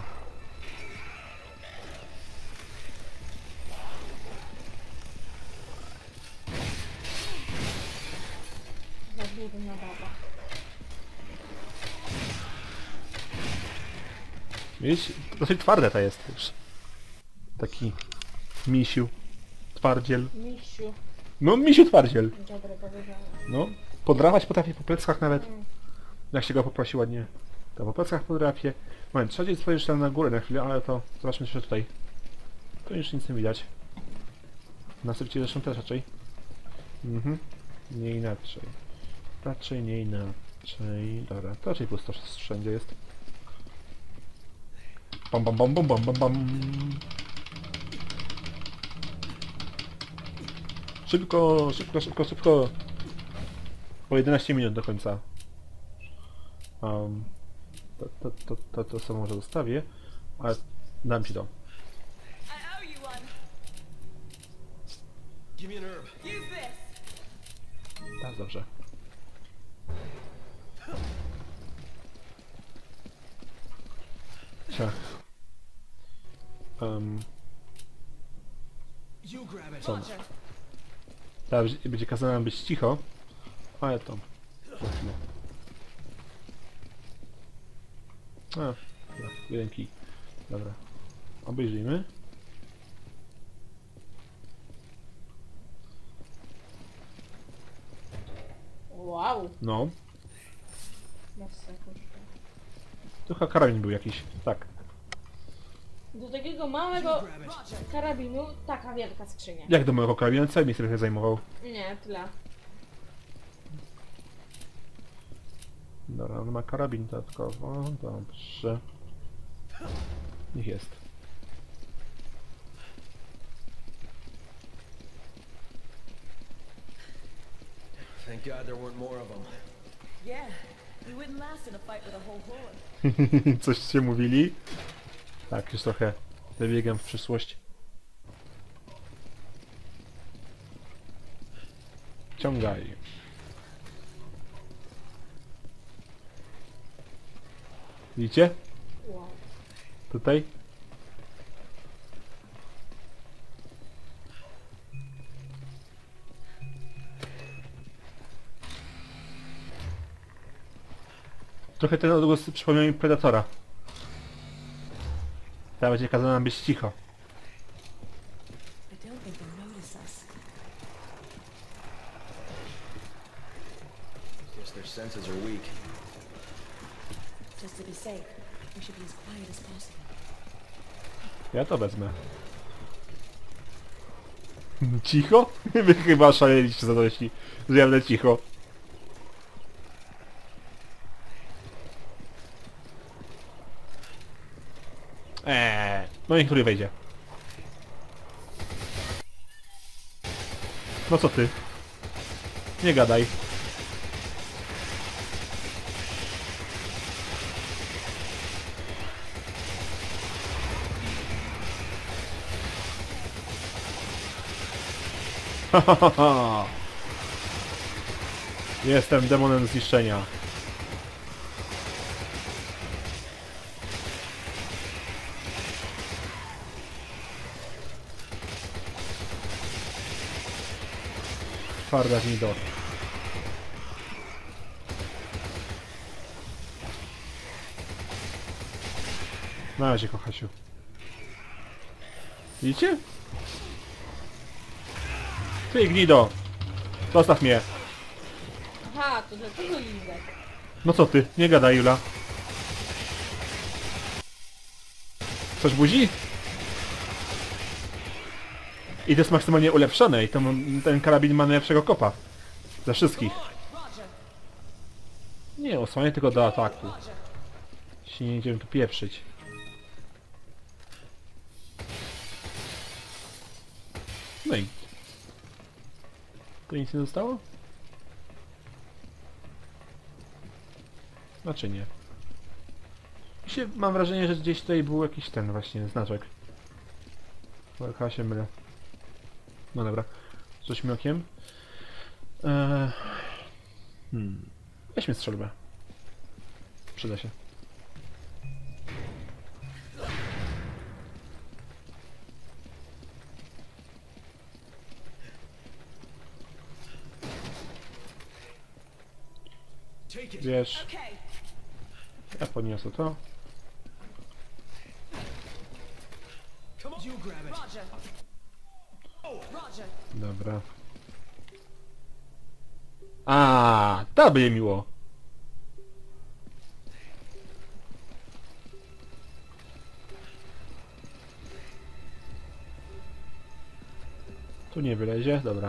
Speaker 2: Zabiegł na baba.
Speaker 1: Widzisz? Dosyć twarde to jest już. Taki... Misiu. Twardziel.
Speaker 2: Misiu.
Speaker 1: No, misiu twardziel.
Speaker 2: Dobre powiedziane.
Speaker 1: No. Podrapać potrafię po pleckach nawet.
Speaker 2: Mm.
Speaker 1: Jak się go poprosi ładnie. To po pleckach podrapię. Moment, trzeba gdzieś spojrzeć tam na górę na chwilę, ale to zobaczmy jeszcze tutaj. Tu już nic nie widać. Na sypcie zresztą też raczej. Mhm. Nie inaczej. Raczej nie inaczej. Dobra, to raczej pusto wszędzie jest. Bam bam bam bam bam bam bam. Szybko, szybko, szybko, szybko. Po jedenaście minut do końca. Um, to, to, to, to, to sobie może zostawię, ale dam ci to.
Speaker 3: I owe you one.
Speaker 4: Give me an herb.
Speaker 3: Use this.
Speaker 1: Tak, dobrze. Ciach. Um,
Speaker 4: You grab it.
Speaker 1: co? Tak, będzie kazane nam być cicho, ale to... za chwilę. A, dobra, jeden kij. Dobra. Obejrzyjmy.
Speaker 2: Wow.
Speaker 1: No.
Speaker 2: Masakra.
Speaker 1: Tu chyba karabin był jakiś. Tak.
Speaker 2: Do takiego małego karabinu taka wielka skrzynia.
Speaker 1: Jak do mojego karabinu? Cały miejsce trochę zajmował.
Speaker 2: Nie, tyle.
Speaker 1: Dobra, on ma karabin dodatkowo. Dobrze. Niech jest.
Speaker 4: Thank God there weren't more of them.
Speaker 3: Yeah, we wouldn't last in a fight with a whole horde.
Speaker 1: Coś się mówili? Tak, już trochę wybiegam w przyszłość. Ciągaj. Widzicie?
Speaker 2: Wow.
Speaker 1: Tutaj? Trochę ten odgłos przypomniał mi Predatora. Teraz będzie kazane nam być cicho.
Speaker 5: I don't think they'll notice us.
Speaker 4: Guess their senses are weak.
Speaker 5: Just to be safe, we should be as quiet as possible.
Speaker 1: Ja to wezmę. Cicho? Wy chyba szaleliście za to, jeśli że ja będę cicho. Eee, no niech który wejdzie. No co ty? Nie gadaj. Jestem demonem zniszczenia. Twarda gnido. Na razie, kochasiu. Widzicie? Ty gnido! Zostaw mnie!
Speaker 2: Aha, to dlatego Lizek.
Speaker 1: No co ty? Nie gadaj, Jula. Chcesz buzi? I to jest maksymalnie ulepszone i to, ten karabin ma najlepszego kopa. Ze wszystkich. Nie, osłaniaj tylko do ataku. Jeśli nie będziemy tu pieprzyć. No i... Tu nic nie zostało? Znaczy nie. I się, mam wrażenie, że gdzieś tutaj był jakiś ten właśnie znaczek. Chyba się mylę. No dobra. Rzućmy okiem. Eee... Hmm. Weźmy strzelbę. Przyda się. Wiesz,
Speaker 3: Okay.
Speaker 1: ja podniosę to.
Speaker 4: Come on, you grab it.
Speaker 3: Roger. Roger.
Speaker 1: Dobra. A, to będzie miło. Tu nie wylezie, dobra.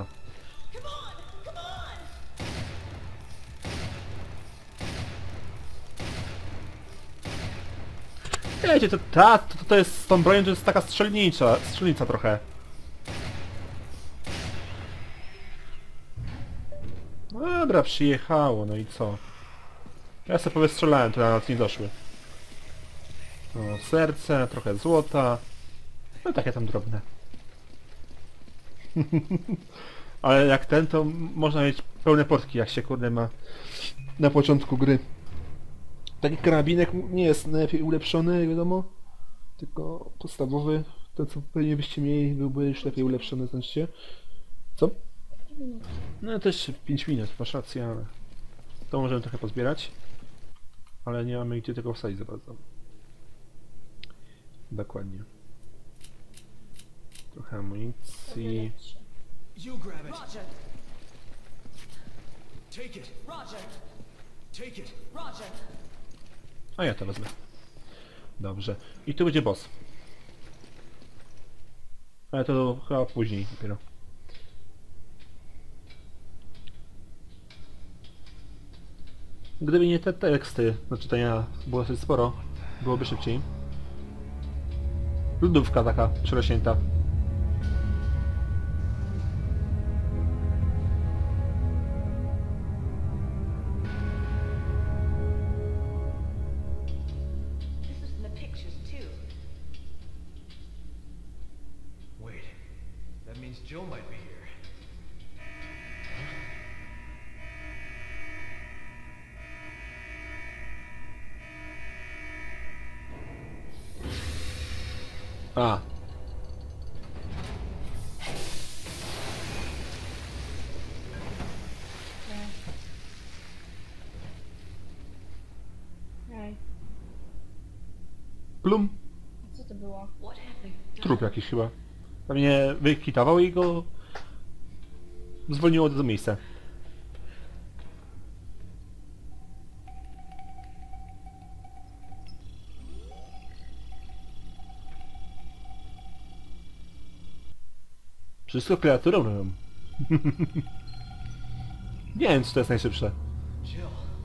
Speaker 1: Wiecie, to, ta, to, to jest z tą bronią, to jest taka strzelnicza, strzelnica trochę. No dobra, przyjechało, no i co? Ja sobie powystrzelałem, to na nas nie doszły. O, serce, trochę złota. No takie tam drobne. Ale jak ten, to można mieć pełne portki, jak się kurde ma na początku gry. Taki karabinek nie jest najlepiej ulepszony, wiadomo. Tylko podstawowy, to co pewnie byście mieli, byłby już lepiej ulepszony, znaczy. Co? No też pięć minut, masz rację, ale... To możemy trochę pozbierać. Ale nie mamy gdzie tego wsadzić za bardzo. Dokładnie. Trochę amunicji.
Speaker 4: You grab it.
Speaker 3: Roger.
Speaker 4: Take it.
Speaker 3: Roger.
Speaker 4: Take it.
Speaker 3: Roger.
Speaker 1: A ja to wezmę. Dobrze. I tu będzie boss. Ale to chyba później dopiero. Gdyby nie te teksty do czytania było dosyć sporo, byłoby szybciej. Lodówka taka przerośnięta.
Speaker 6: This is in the pictures too.
Speaker 4: Wait. That means Jill might be here.
Speaker 1: A.
Speaker 2: Ej,
Speaker 1: Plum.
Speaker 2: co to było?
Speaker 6: What have they done?
Speaker 1: Trup jakiś chyba. Pewnie wykitował i go... zwolniło do miejsca. Wszystko kreaturą robią. Nie wiem, czy to jest najszybsze.
Speaker 4: Jill.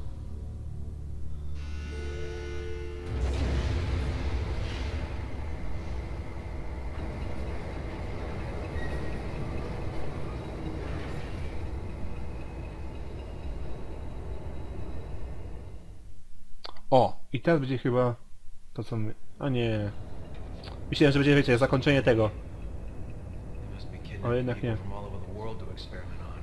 Speaker 1: O, i teraz będzie chyba to co my... A nie. Myślałem, że będzie, wiecie, zakończenie tego.
Speaker 4: Must be
Speaker 1: Ale
Speaker 4: kidnapping
Speaker 1: jednak
Speaker 4: people
Speaker 1: nie.
Speaker 4: from all over the world to experiment on.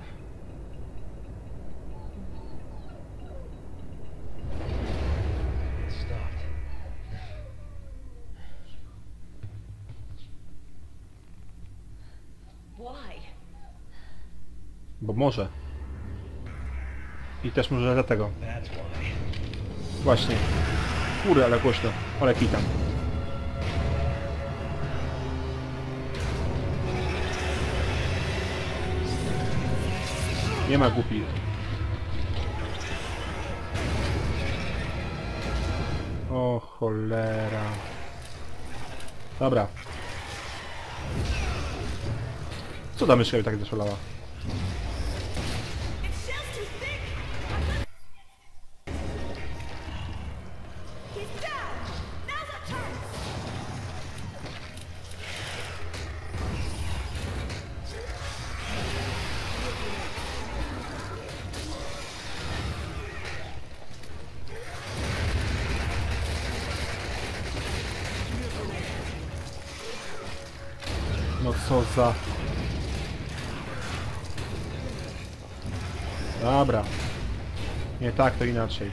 Speaker 4: It stopped.
Speaker 6: Why?
Speaker 1: Bo może. I też może dlatego.
Speaker 4: That's why.
Speaker 1: Właśnie. Kurde, ale głośno. Ale kitam. Nie ma głupi. O cholera. Dobra. Co ta myszka mi tak zaszalała?
Speaker 3: Its shell's too thick! He's down! Now's our chance!
Speaker 1: No co za... Dobra. Nie tak, to inaczej.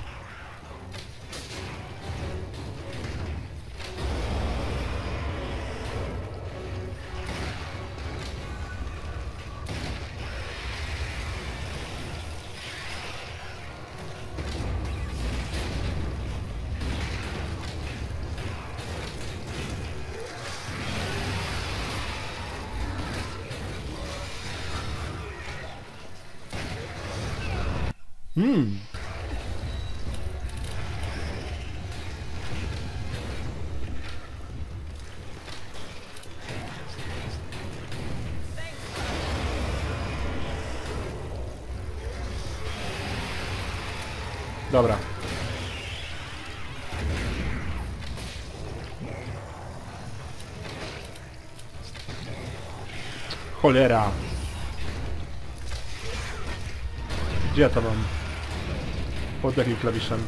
Speaker 1: Hmm. Dobra. Cholera. Gdzie ja to mam? Pod jakim klawiszem?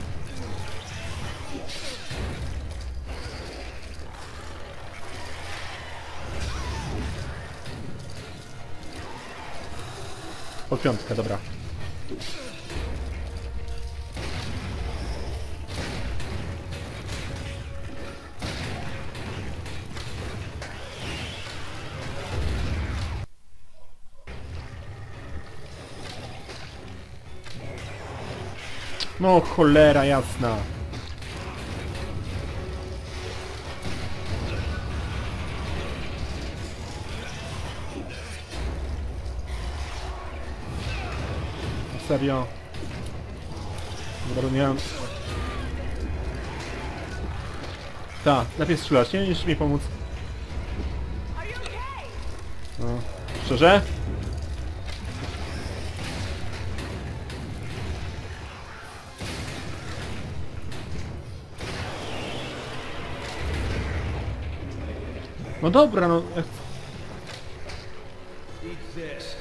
Speaker 1: Pod piątkę, dobra. No cholera jasna. Serio? Dobra, miałem... Ta, lepiej strzelać, nie? Niż mi pomóc.
Speaker 3: Are you okay?
Speaker 1: No. Szczerze? No dobra, no...
Speaker 4: Eat this.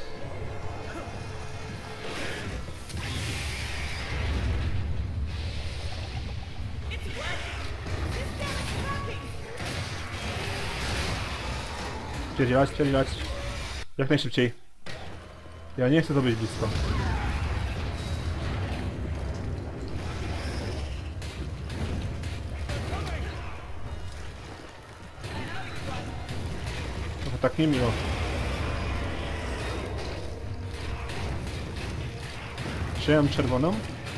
Speaker 3: It's working! This gun is working!
Speaker 1: Spierdzielać, spierdzielać. Jak najszybciej. Ja nie chcę to być blisko. To tak niemiło. Czy ja mam czerwoną?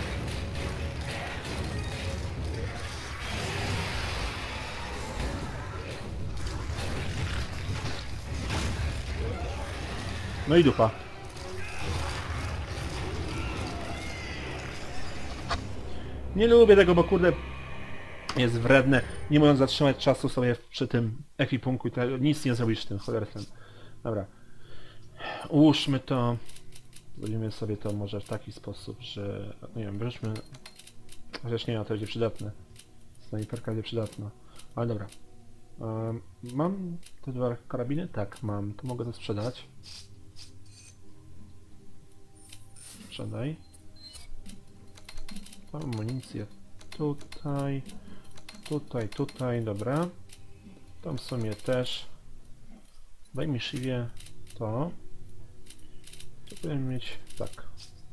Speaker 1: No i dupa. Nie lubię tego, bo kurde jest wredne. Nie mówiąc zatrzymać czasu sobie przy tym ekwipunku i to, nic nie zrobisz tym cholerstwem. Dobra. Ułóżmy to. Zrobimy sobie to może w taki sposób, że... Nie wiem, wróćmy... Chociaż nie, to będzie przydatne. Snajperka będzie przydatna. Ale dobra. Um, mam te dwa karabiny? Tak, mam. To mogę to sprzedać. Sprzedaj. Mam amunicję tutaj, tutaj, tutaj, dobra. Tam w sumie też. Daj mi Shivie to. To powinien mieć tak.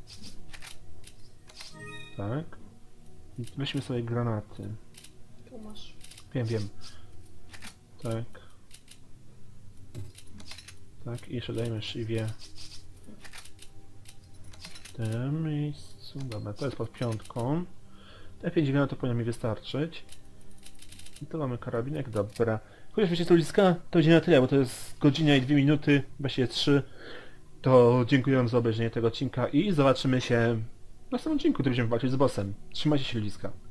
Speaker 1: Tak. I weźmy sobie granaty.
Speaker 2: Tu masz.
Speaker 1: Wiem, wiem. Tak. Tak, i jeszcze dajmy Shivie w tym miejscu. Dobra, to jest pod piątką. Te pięć granatów to powinno mi wystarczyć. I tu mamy karabinek, dobra. Chociaż wiecie, to ludziska, to będzie na tyle, bo to jest godzina i dwie minuty, właściwie trzy. To dziękuję wam za obejrzenie tego odcinka i zobaczymy się w następnym odcinku, gdy będziemy walczyć z bossem. Trzymajcie się, ludziska.